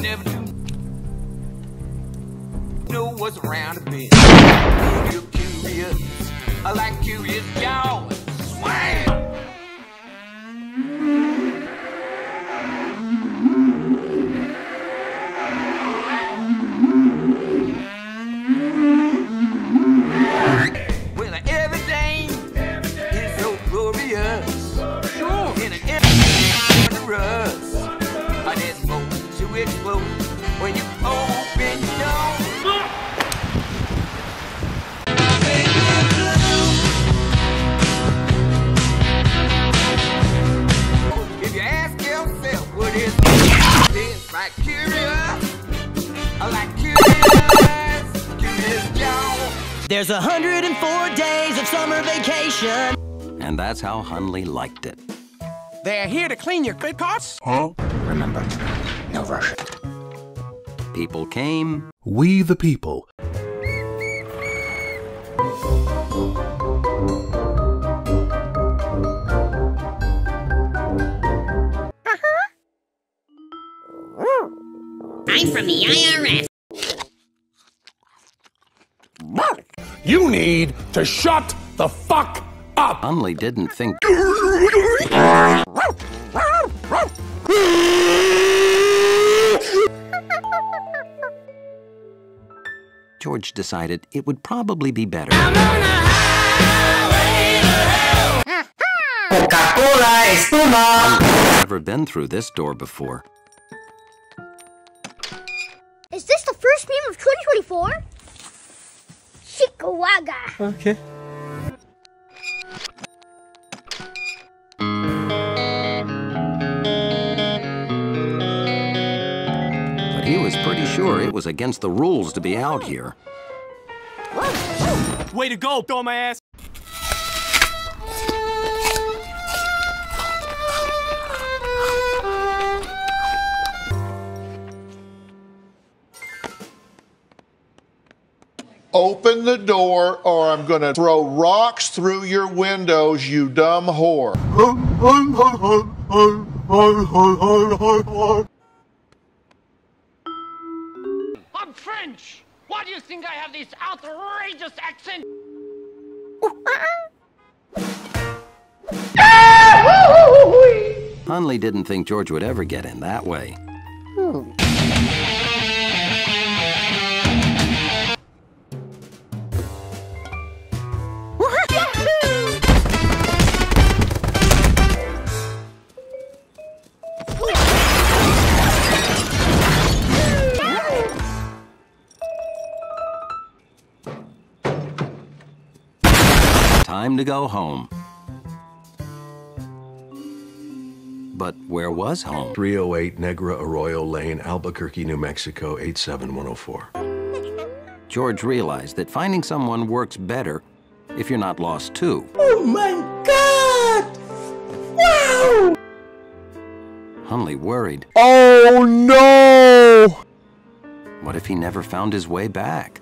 never do know what's around the bend. You're curious, I like curious jaws. Swam! Well, everything is so glorious. Sure. In an us, and it's going to explode when you open your door. If you ask yourself what is this, like curious, I like curious Joe. There's 104 days of summer vacation. And that's how Hundley liked it. They're here to clean your good carts. Huh? Remember, no Russian. People came. We the people. I'm from the IRS. You need to shut the fuck up! Hundley didn't think George decided it would probably be better. Coca-Cola Espuma. I've never been through this door before. Is this the first game of 2024? Chickawaga. Okay. But he was pretty sure it was against the rules to be out here. Way to go, dumbass! Open the door or I'm gonna throw rocks through your windows, you dumb whore. I'm French! Why do you think I have this outrageous accent? Hundley didn't think George would ever get in that way. Time to go home. But where was home? 308 Negra Arroyo Lane, Albuquerque, New Mexico, 87104. George realized that finding someone works better if you're not lost too. Oh my God! Wow! Hundley worried. Oh no! What if he never found his way back?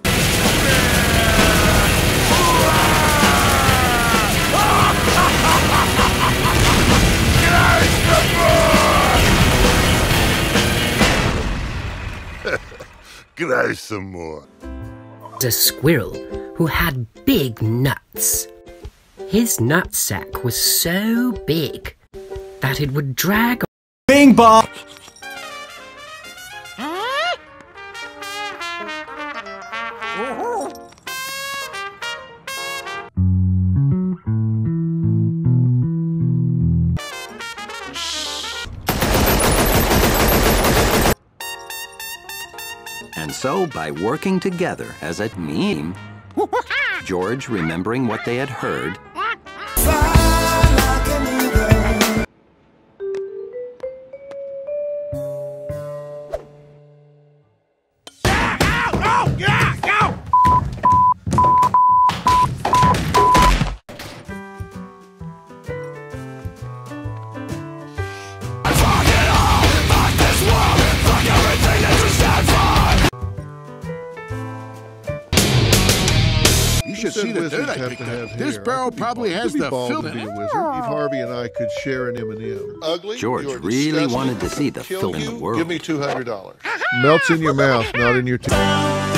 Grow some more. A squirrel who had big nuts. His nutsack was so big that it would drag. Bing bong! And so, by working together as a team, George, remembering what they had heard, should see the dirt I picked up. This barrel probably has the filth in it. Eve Harvey and I could share an M&M. Ugly. George really wanted to see the filth in the world. Give me $200. Melts in your mouth, not in your teeth.